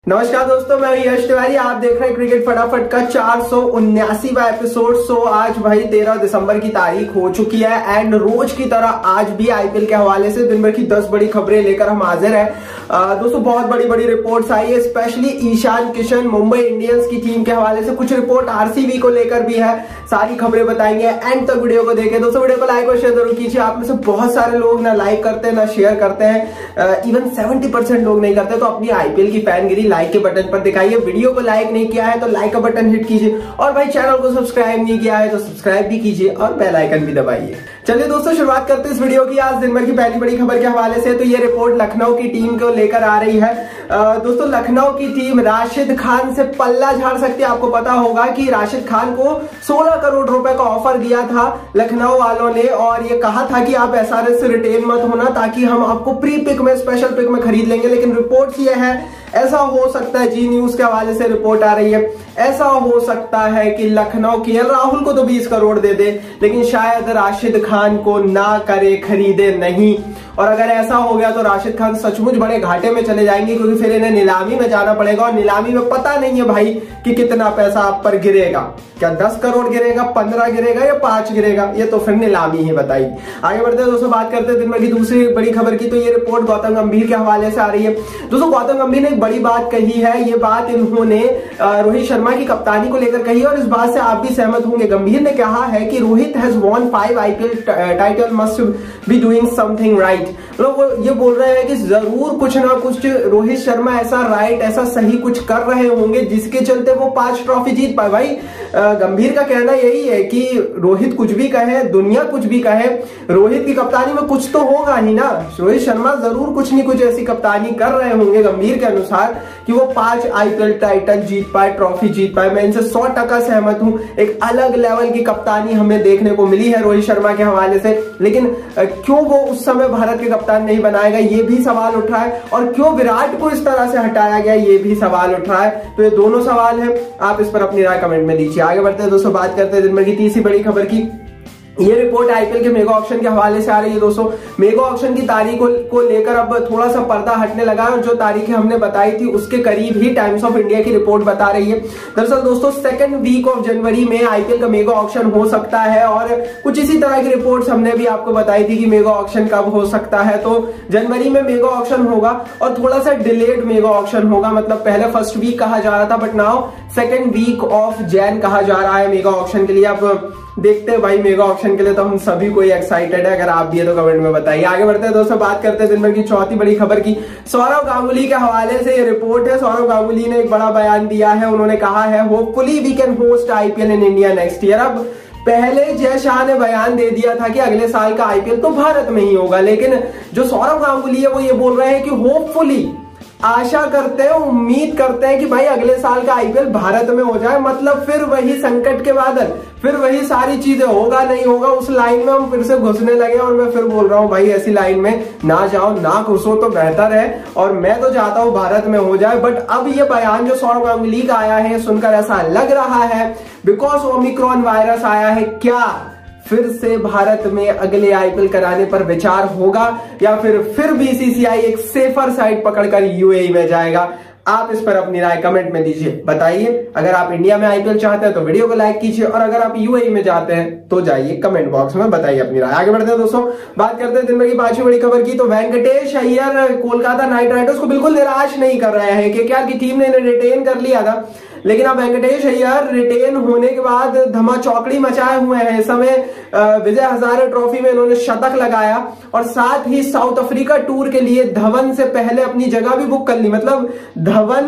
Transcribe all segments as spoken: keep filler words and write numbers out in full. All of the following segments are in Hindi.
नमस्कार दोस्तों, मैं यश तिवारी। आप देख रहे हैं क्रिकेट फटाफट का चार सौ उन्यासीवां एपिसोड। सो आज भाई तेरह दिसंबर की तारीख हो चुकी है एंड रोज की तरह आज भी आईपीएल के हवाले से दिन भर की दस बड़ी खबरें लेकर हम हाजिर हैं। दोस्तों बहुत बड़ी बड़ी रिपोर्ट्स आई है, स्पेशली ईशान किशन मुंबई इंडियंस की टीम के हवाले से कुछ रिपोर्ट आरसीबी को लेकर भी है। सारी खबरें बताएंगे, एंड तक वीडियो को देखें। दोस्तों वीडियो को लाइक और शेयर जरूर कीजिए। आप में से बहुत सारे लोग ना लाइक करते हैं ना शेयर करते हैं, इवन सेवेंटी परसेंट लोग नहीं करते। तो अपनी आईपीएल की फैनगिरी लाइक के बटन पर दिखाइए। वीडियो को लाइक नहीं किया है तो लाइक का बटन हिट कीजिए, और भाई चैनल को सब्सक्राइब नहीं किया है तो सब्सक्राइब भी कीजिए और बेल आइकन भी दबाइए। चलिए दोस्तों शुरुआत करते हैं इस वीडियो की आज दिन भर की पहली बड़ी खबर के हवाले से। तो ये रिपोर्ट लखनऊ की टीम को लेकर आ रही है। दोस्तों लखनऊ की टीम राशिद खान से पल्ला झाड़ सकती है। आपको पता होगा कि राशिद खान को सोलह करोड़ रुपए का ऑफर दिया था लखनऊ वालों ने, और ये कहा था कि आप एसआरएच से रिटेन मत होना ताकि हम आपको प्री पिक में स्पेशल पिक में खरीद लेंगे। लेकिन रिपोर्ट ये है, ऐसा हो सकता है, जी न्यूज के हवाले से रिपोर्ट आ रही है, ऐसा हो सकता है कि लखनऊ की राहुल को तो बीस करोड़ दे दे लेकिन शायद राशिद खान को ना करे, खरीदे नहीं। और अगर ऐसा हो गया तो राशिद खान सचमुच बड़े घाटे में चले जाएंगे, क्योंकि फिर इन्हें नीलामी में जाना पड़ेगा, और नीलामी में पता नहीं है भाई कि कितना पैसा आप पर गिरेगा। क्या दस करोड़ गिरेगा, पंद्रह गिरेगा या पांच गिरेगा, ये तो फिर नीलामी ही बताएगी। आगे बढ़ते हैं दोस्तों, बात करते हैं दिन भर की दूसरी बड़ी खबर की। तो ये रिपोर्ट गौतम गंभीर के हवाले से आ रही है। दोस्तों गौतम गंभीर ने एक बड़ी बात कही है। ये बात इन्होंने रोहित शर्मा की कप्तानी को लेकर कही, और इस बात से आप भी सहमत होंगे। गंभीर ने कहा है कि Rohit has won five IPL title, must be doing something right. लोग वो ये बोल रहे हैं कि जरूर कुछ ना कुछ रोहित शर्मा ऐसा राइट, ऐसा सही कुछ कर रहे होंगे जिसके चलते वो पांच ट्रॉफी जीत पाए। भाई गंभीर का कहना यही है कि रोहित कुछ भी कहे, दुनिया कुछ भी कहे, रोहित की कप्तानी में कुछ तो होगा ही ना। रोहित शर्मा जरूर कुछ नहीं कुछ ऐसी कप्तानी कर रहे होंगे गंभीर के अनुसार कि वो पांच आईपीएल टाइटल जीत पाए, ट्रॉफी जीत पाए। मैं इनसे सौ टका सहमत हूं। एक अलग लेवल की कप्तानी हमें देखने को मिली है रोहित शर्मा के हवाले से, लेकिन क्यों वो उस समय भारत के कप्तान नहीं बनाएगा, ये भी सवाल उठ रहा है। और क्यों विराट को इस तरह से हटाया गया, ये भी सवाल उठ रहा है। तो ये दोनों सवाल हैं, आप इस पर अपनी राय कमेंट में दीजिए। आगे बढ़ते हैं दोस्तों, बात करते हैं दिन भर की तीसरी बड़ी खबर की। ये रिपोर्ट आईपीएल के मेगा ऑक्शन के हवाले से आ रही है। दोस्तों मेगा ऑक्शन की तारीख को लेकर अब थोड़ा सा पर्दा हटने लगा है, और जो तारीखें हमने बताई थी उसके करीब ही टाइम्स ऑफ इंडिया की रिपोर्ट बता रही है। दरअसल दोस्तों सेकंड वीक ऑफ जनवरी में आईपीएल का मेगा ऑक्शन हो सकता है, और कुछ इसी तरह की रिपोर्ट्स हमने भी आपको बताई थी कि मेगा ऑक्शन कब हो सकता है। तो जनवरी में मेगा ऑक्शन होगा, और थोड़ा सा डिलेड मेगा ऑक्शन होगा। मतलब पहले फर्स्ट वीक कहा जा रहा था, but now second week of Jan कहा जा रहा है मेगा ऑक्शन के लिए। अब देखते हैं भाई, मेगा ऑक्शन के लिए तो हम सभी कोई एक्साइटेड है। अगर आप भी है तो कमेंट में बताइए। आगे बढ़ते हैं दोस्तों, बात करते हैं दिन भर की चौथी बड़ी खबर की। सौरव गांगुली के हवाले से ये रिपोर्ट है। सौरव गांगुली ने एक बड़ा बयान दिया है। उन्होंने कहा है hopefully we can host IPL in India next year. अब पहले जय शाह ने बयान दे दिया था कि अगले साल का आईपीएल तो भारत में ही होगा, लेकिन जो सौरव गांगुली है वो ये बोल रहे हैं कि होपफुली, आशा करते हैं, उम्मीद करते हैं कि भाई अगले साल का आईपीएल भारत में हो जाए। मतलब फिर वही संकट के बादल, फिर वही सारी चीजें, होगा नहीं होगा, उस लाइन में हम फिर से घुसने लगे। और मैं फिर बोल रहा हूं भाई ऐसी लाइन में ना जाओ, ना घुसो तो बेहतर है। और मैं तो चाहता हूं भारत में हो जाए। बट अब ये बयान जो सौरव गांगुली का आया है, सुनकर ऐसा लग रहा है बिकॉज ओमिक्रॉन वायरस आया है, क्या फिर से भारत में अगले आईपीएल कराने पर विचार होगा, या फिर फिर बीसीसीआई एक सेफर साइड पकड़कर यूएई में जाएगा? आप इस पर अपनी राय कमेंट में दीजिए, बताइए। अगर आप इंडिया में आईपीएल चाहते हैं तो वीडियो को लाइक कीजिए, और अगर आप यूएई में जाते हैं तो जाइए कमेंट बॉक्स में बताइए अपनी राय। आगे बढ़ते हैं दोस्तों, बात करते हैं दिन भर की पांचवी बड़ी खबर की। तो वेंकटेश अय्यर कोलकाता नाइट राइडर्स को बिल्कुल निराश नहीं कर रहे हैं कि क्या की टीम ने इन्हें रिटेन कर लिया था, लेकिन अब वेंकटेश अय्यर रिटेन होने के बाद धमा चौकड़ी मचाए हुए हैं। इस समय विजय हजारे ट्रॉफी में इन्होंने शतक लगाया, और साथ ही साउथ अफ्रीका टूर के लिए धवन से पहले अपनी जगह भी बुक कर ली। मतलब धवन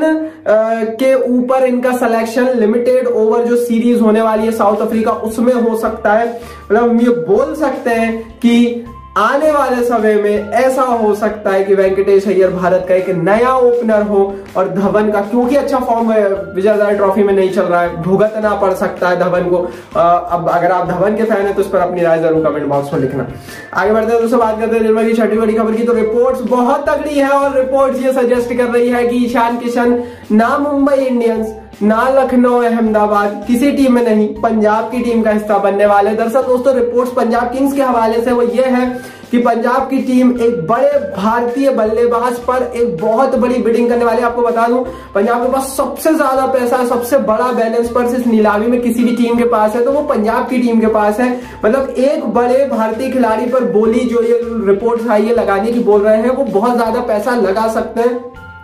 के ऊपर इनका सिलेक्शन लिमिटेड ओवर जो सीरीज होने वाली है साउथ अफ्रीका, उसमें हो सकता है। मतलब हम ये बोल सकते हैं कि आने वाले समय में ऐसा हो सकता है कि वेंकटेश अय्यर भारत का एक नया ओपनर हो, और धवन का क्योंकि अच्छा फॉर्म विजय हजारे ट्रॉफी में नहीं चल रहा है, भुगतना पड़ सकता है धवन को। अब अगर आप धवन के फैन है तो इस पर अपनी राय जरूर कमेंट बॉक्स में लिखना। आगे बढ़ते हैं दोस्तों, बात करते हैं दिन भर की छठी बड़ी खबर की। तो रिपोर्ट्स बहुत तगड़ी है, और रिपोर्ट्स ये सजेस्ट कर रही है कि ईशान किशन ना मुंबई इंडियंस ना लखनऊ अहमदाबाद किसी टीम में नहीं, पंजाब की टीम का हिस्सा बनने वाले। दरअसल दोस्तों रिपोर्ट्स पंजाब किंग्स के हवाले से वो ये है कि कि पंजाब की टीम एक बड़े भारतीय बल्लेबाज पर एक बहुत बड़ी बिडिंग करने वाली है। आपको बता दूं, पंजाब के पास सबसे ज्यादा पैसा है, सबसे बड़ा बैलेंस पर इस नीलामी में किसी भी टीम के पास है तो वो पंजाब की टीम के पास है। मतलब एक बड़े भारतीय खिलाड़ी पर बोली जो ये रिपोर्ट आई है लगाने की बोल रहे हैं, वो बहुत ज्यादा पैसा लगा सकते हैं।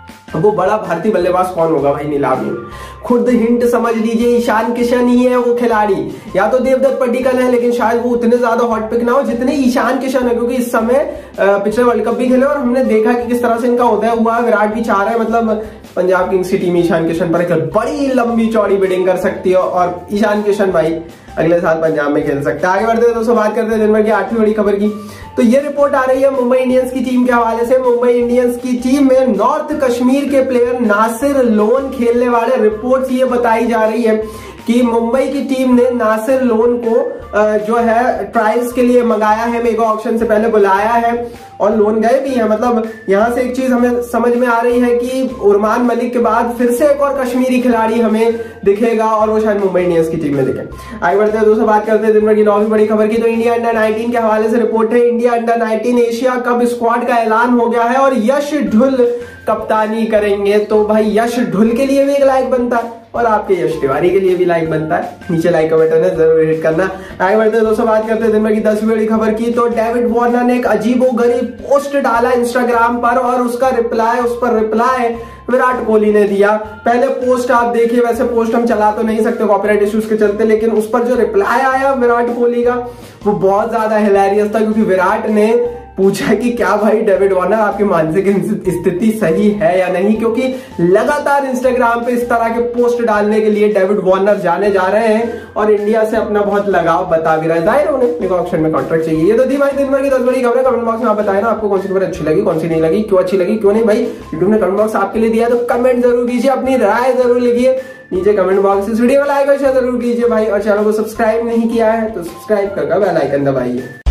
वो बड़ा भारतीय बल्लेबाज कौन होगा भाई नीलामी में? खुद हिंट समझ लीजिए, ईशान किशन ही है वो खिलाड़ी, या तो देवदत्त पड्डीकल है, लेकिन शायद वो उतने ज्यादा हॉट पिक ना हो जितने ईशान किशन है, क्योंकि इस समय पिछले वर्ल्ड कप भी खेले और हमने देखा कि किस तरह से इनका उदय हुआ। विराट भी चाह रहे हैं, मतलब पंजाब किंग्स की टीम ईशान किशन पर एक बड़ी लंबी चौड़ी बिडिंग कर सकती है और ईशान किशन भाई अगले साल पंजाब में खेल सकता है। आगे बढ़ते हैं दोस्तों, बात करते हैं दिन भर की आठवीं बड़ी खबर की। तो ये रिपोर्ट आ रही है मुंबई इंडियंस की टीम के हवाले से। मुंबई इंडियंस की टीम में नॉर्थ कश्मीर के प्लेयर नासिर लोन खेलने वाले। रिपोर्ट ये बताई जा रही है कि मुंबई की टीम ने नासिर लोन को जो है ट्रायल्स के लिए मंगाया है, मेगा ऑक्शन से पहले बुलाया है और लोन गए भी है। मतलब यहां से एक चीज हमें समझ में आ रही है कि उरमान मलिक के बाद फिर से एक और कश्मीरी खिलाड़ी हमें दिखेगा और वो शायद मुंबई इंडियंस की टीम में दिखे। आगे बढ़ते हैं दोस्तों, बात करते हैं दिन भर की नौवीं बड़ी खबर की। तो इंडिया अंडर नाइनटीन के हवाले से रिपोर्ट है। India under nineteen Asia cup squad का ऐलान हो गया है और यश ढुल कप्तानी करेंगे। तो भाई यश ढुल के लिए भी एक लाइक बनता है और आपके यश तिवारी के लिए भी लाइक बनता है। नीचे लाइक का बटन है, जरूर हिट करना। आगे बढ़ते हैं दोस्तों, बात करते हैं दिन भर की दसवीं बड़ी खबर की। तो डेविड वार्नर ने एक अजीबोगरीब पोस्ट डाला इंस्टाग्राम पर और उसका रिप्लाई उस पर रिप्लाई विराट कोहली ने दिया। पहले पोस्ट आप देखिए, वैसे पोस्ट हम चला तो नहीं सकते कॉपीराइट इश्यूज के चलते, लेकिन उस पर जो रिप्लाई आया विराट कोहली का वो बहुत ज्यादा हिलेरियस था, क्योंकि विराट ने पूछा कि क्या भाई डेविड वार्नर आपकी मानसिक स्थिति सही है या नहीं, क्योंकि लगातार इंस्टाग्राम पे इस तरह के पोस्ट डालने के लिए डेविड वार्नर जाने जा रहे हैं और इंडिया से अपना बहुत लगाव बता भी रहे हैं। जाहिर उन्हें मेगा ऑक्शन में कॉन्ट्रैक्ट चाहिए। ये तो थी भाई दिन भर की दस बड़ी खबरें। कमेंट बॉक्स में आप बताएं ना आपको कौन सी खबर अच्छी लगी, कौन सी नहीं लगी, क्यों अच्छी लगी क्यों नहीं। भाई यूट्यूब ने कमेंट बॉक्स आपके लिए दिया, तो कमेंट जरूर कीजिए, अपनी राय जरूर लिखिए नीचे कमेंट बॉक्स। इस वीडियो को लाइक और शेयर जरूर कीजिए भाई, और चैनल को सब्सक्राइब नहीं किया है तो सब्सक्राइब करके बेल आइकन दबाइए।